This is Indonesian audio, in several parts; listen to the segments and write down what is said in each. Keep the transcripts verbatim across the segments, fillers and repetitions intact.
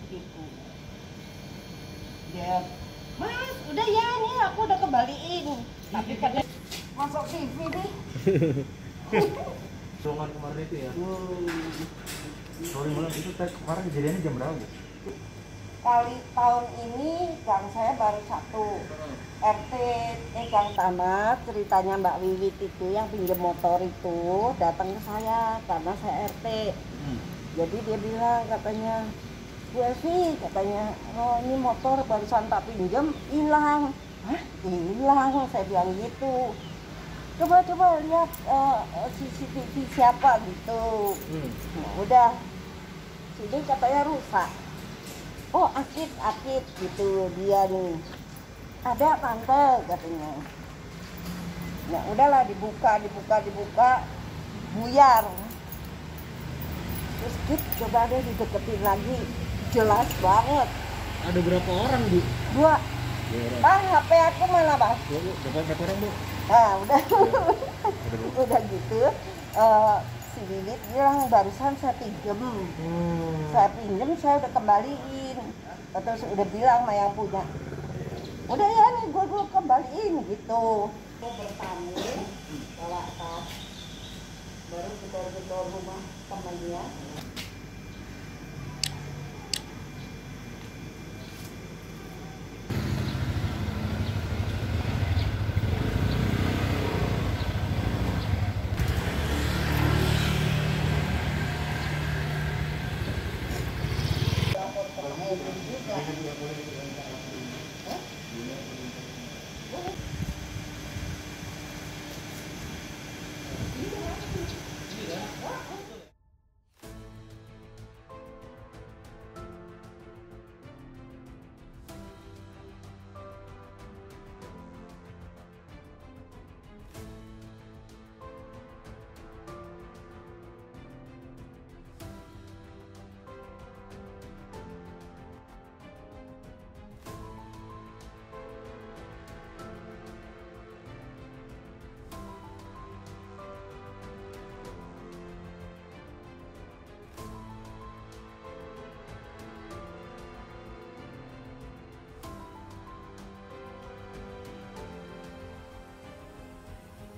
gitu. Dia, Mas, udah ya nih aku udah kembaliin. Tapi katanya masuk T V nih. Soal kemarin itu ya. Hmm. Sorry malam itu kemarin kejadiannya jam berapa? Kali tahun ini gang saya baru satu. R T eh gang tanah ceritanya Mbak Wiwit itu yang pinjam motor itu datang ke saya karena saya R T. Hmm. Jadi dia bilang katanya, Bu Evi katanya, oh ini motor barusan tak pinjam hilang. Hah? Hilang? Saya bilang gitu. Coba-coba lihat uh, C C T V siapa gitu. Hmm. Nah, udah. Sini katanya rusak. Oh akid, akid gitu dia nih. Ada tante katanya. Nah udahlah dibuka, dibuka, dibuka, buyar. Terus Kit coba deh dideketin lagi, jelas banget. Ada berapa orang Bu? Dua. Ah H P aku mana Bang? Dua Bu, berapa orang Bu? Nah udah, ya. Udah gitu. Uh, si Wiwit bilang barusan saya pinjem, hmm. saya pinjem saya udah kembaliin, terus udah bilang sama yang punya, udah ya nih gue gue kembaliin gitu. Gue bertamu bawa tas, baru gedor-gedor rumah temannya.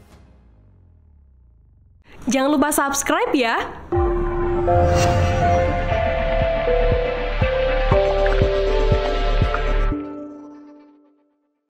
Jangan lupa subscribe ya.